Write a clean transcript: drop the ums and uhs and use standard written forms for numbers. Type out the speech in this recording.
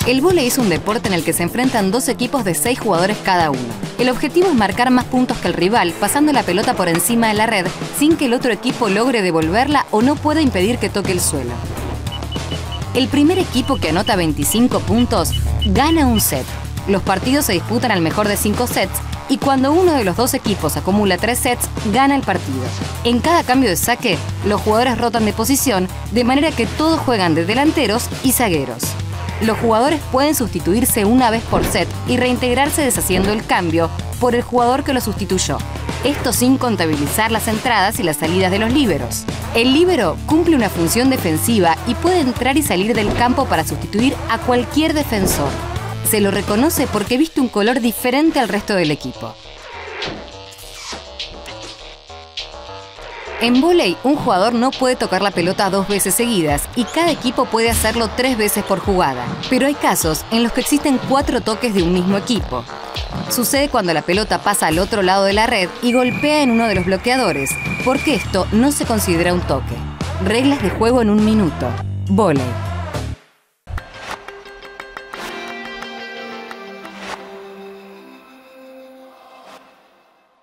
El vóley es un deporte en el que se enfrentan dos equipos de 6 jugadores cada uno. El objetivo es marcar más puntos que el rival, pasando la pelota por encima de la red sin que el otro equipo logre devolverla o no pueda impedir que toque el suelo. El primer equipo que anota 25 puntos gana un set. Los partidos se disputan al mejor de 5 sets y cuando uno de los dos equipos acumula 3 sets, gana el partido. En cada cambio de saque, los jugadores rotan de posición de manera que todos juegan de delanteros y zagueros. Los jugadores pueden sustituirse una vez por set y reintegrarse deshaciendo el cambio por el jugador que lo sustituyó. Esto sin contabilizar las entradas y las salidas de los líberos. El líbero cumple una función defensiva y puede entrar y salir del campo para sustituir a cualquier defensor. Se lo reconoce porque viste un color diferente al resto del equipo. En vóley, un jugador no puede tocar la pelota 2 veces seguidas y cada equipo puede hacerlo 3 veces por jugada. Pero hay casos en los que existen 4 toques de un mismo equipo. Sucede cuando la pelota pasa al otro lado de la red y golpea en uno de los bloqueadores, porque esto no se considera un toque. Reglas de juego en 1 minuto. Vóley.